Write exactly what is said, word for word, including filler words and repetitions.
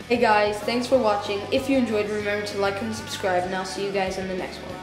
Hey guys, thanks for watching. If you enjoyed, remember to like and subscribe, and I'll see you guys in the next one.